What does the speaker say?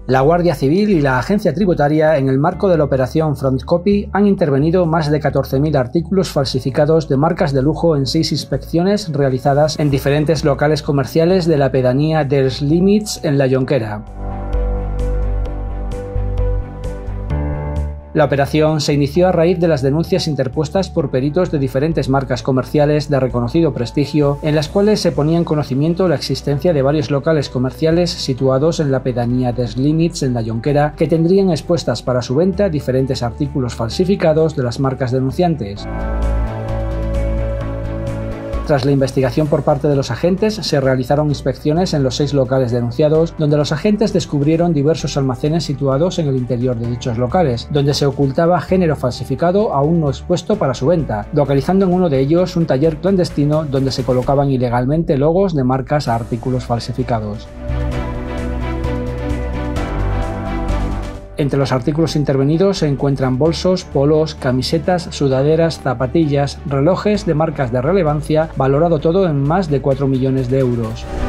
La Guardia Civil y la Agencia Tributaria, en el marco de la operación Front Copy, han intervenido más de 14.000 artículos falsificados de marcas de lujo en 6 inspecciones realizadas en diferentes locales comerciales de la pedanía dels Límits en La Jonquera. La operación se inició a raíz de las denuncias interpuestas por peritos de diferentes marcas comerciales de reconocido prestigio, en las cuales se ponía en conocimiento la existencia de varios locales comerciales situados en la pedanía dels Límits en La Jonquera que tendrían expuestas para su venta diferentes artículos falsificados de las marcas denunciantes. Tras la investigación por parte de los agentes, se realizaron inspecciones en los 6 locales denunciados, donde los agentes descubrieron diversos almacenes situados en el interior de dichos locales, donde se ocultaba género falsificado aún no expuesto para su venta, localizando en uno de ellos un taller clandestino donde se colocaban ilegalmente logos de marcas a artículos falsificados. Entre los artículos intervenidos se encuentran bolsos, polos, camisetas, sudaderas, zapatillas, relojes de marcas de relevancia, valorado todo en más de 4 millones de euros.